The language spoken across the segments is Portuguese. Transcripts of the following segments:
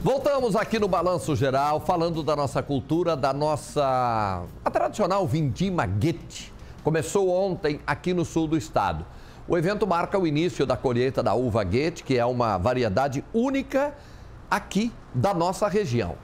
Voltamos aqui no Balanço Geral, falando da nossa cultura, a tradicional Vindima Goethe. Começou ontem aqui no sul do estado. O evento marca o início da colheita da uva Goethe, que é uma variedade única aqui da nossa região.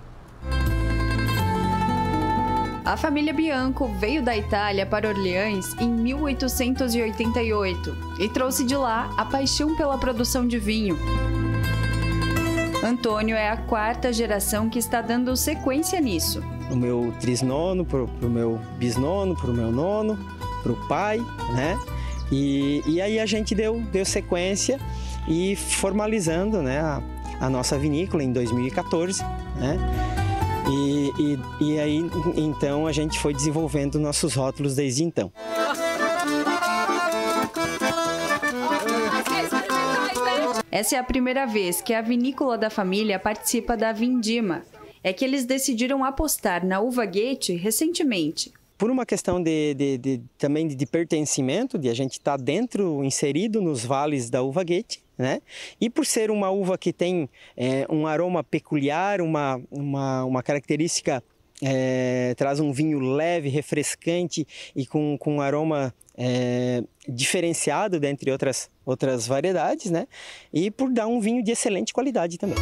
A família Bianco veio da Itália para Orleans em 1888 e trouxe de lá a paixão pela produção de vinho. Antônio é a quarta geração que está dando sequência nisso. O meu trisnono, pro meu bisnono, pro meu nono, pro pai, né? E aí a gente deu sequência e formalizando, né, a nossa vinícola em 2014, né? E aí, então, a gente foi desenvolvendo nossos rótulos desde então. Essa é a primeira vez que a vinícola da família participa da Vindima. É que eles decidiram apostar na uva Goethe recentemente. Por uma questão também de pertencimento, de a gente estar inserido nos vales da uva Goethe, né? E por ser uma uva que tem um aroma peculiar, uma característica, traz um vinho leve, refrescante e com um aroma diferenciado dentre outras variedades, né? E por dar um vinho de excelente qualidade também.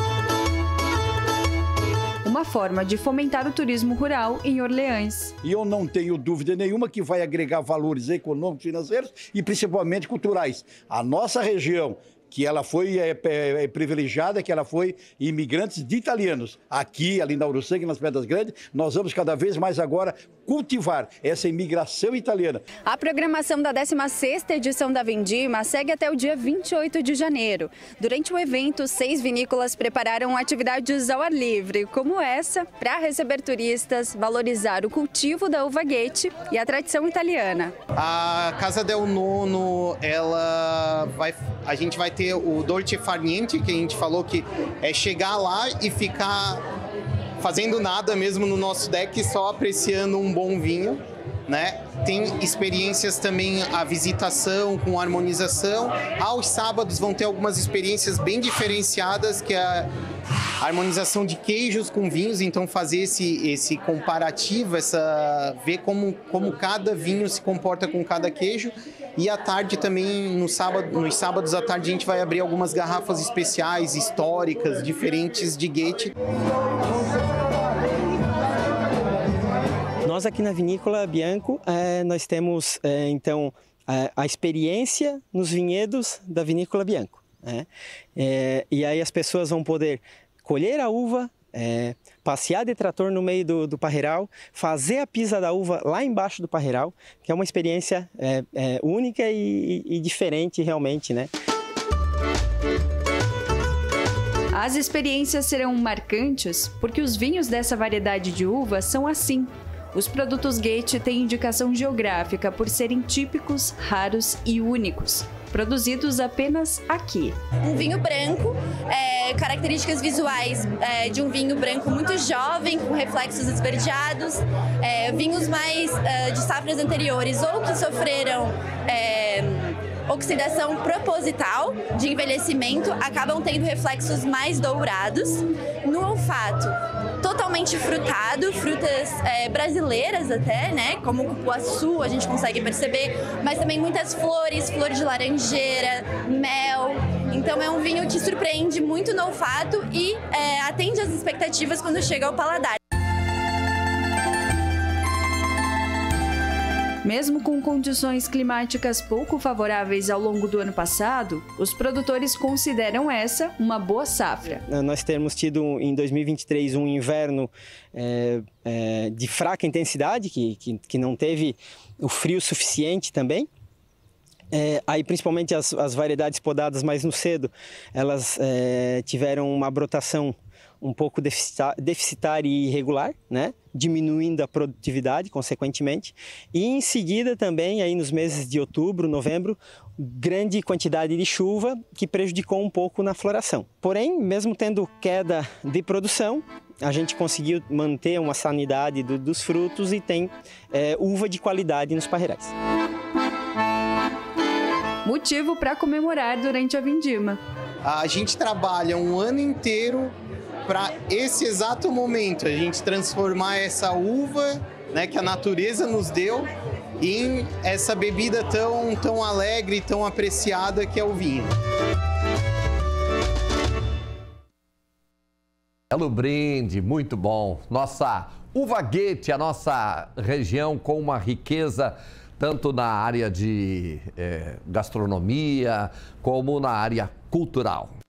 Uma forma de fomentar o turismo rural em Orleans. E eu não tenho dúvida nenhuma que vai agregar valores econômicos, financeiros e principalmente culturais. A nossa região, que ela foi privilegiada, que ela foi imigrantes de italianos. Aqui, ali na Uruçanga, nas Pedras Grandes, nós vamos cada vez mais agora cultivar essa imigração italiana. A programação da 16ª edição da Vindima segue até o dia 28 de janeiro. Durante o evento, 6 vinícolas prepararam atividades ao ar livre, como essa, para receber turistas, valorizar o cultivo da uva Goethe e a tradição italiana. A Casa del Nono, a gente vai ter o Dolce Far Niente, que a gente falou que é chegar lá e ficar fazendo nada mesmo no nosso deck, só apreciando um bom vinho, né? Tem experiências também, a visitação com harmonização. Aos sábados vão ter algumas experiências bem diferenciadas, que é a harmonização de queijos com vinhos, então fazer esse comparativo, ver como cada vinho se comporta com cada queijo. E à tarde também, nos sábados à tarde, a gente vai abrir algumas garrafas especiais, históricas, diferentes de Goethe. Nós aqui na Vinícola Bianco, nós temos, então, a experiência nos vinhedos da Vinícola Bianco, né? E aí as pessoas vão poder colher a uva, passear de trator no meio do parreiral, fazer a pisa da uva lá embaixo do parreiral, que é uma experiência única e diferente realmente, né? As experiências serão marcantes porque os vinhos dessa variedade de uva são assim. Os produtos Goethe têm indicação geográfica por serem típicos, raros e únicos, produzidos apenas aqui. Um vinho branco, características visuais de um vinho branco muito jovem, com reflexos esverdeados, vinhos mais de safras anteriores ou que sofreram oxidação proposital de envelhecimento, acabam tendo reflexos mais dourados. No olfato, totalmente frutado, frutas brasileiras até, né? Como o cupuaçu, a gente consegue perceber, mas também muitas flores de laranjeira, mel. Então é um vinho que surpreende muito no olfato e atende às expectativas quando chega ao paladar. Mesmo com condições climáticas pouco favoráveis ao longo do ano passado, os produtores consideram essa uma boa safra. Nós temos tido em 2023 um inverno de fraca intensidade, que não teve o frio suficiente também. Aí principalmente as variedades podadas mais no cedo, elas tiveram uma brotação um pouco deficitária e irregular, né? Diminuindo a produtividade, consequentemente. E em seguida também, aí nos meses de outubro, novembro, grande quantidade de chuva que prejudicou um pouco na floração. Porém, mesmo tendo queda de produção, a gente conseguiu manter uma sanidade dos frutos e tem uva de qualidade nos parreirais. Motivo para comemorar durante a Vindima. A gente trabalha um ano inteiro para esse exato momento, a gente transformar essa uva, né, que a natureza nos deu, em essa bebida tão alegre, tão apreciada que é o vinho. Belo brinde, muito bom. Nossa Uva Goethe, a nossa região com uma riqueza tanto na área de gastronomia como na área cultural.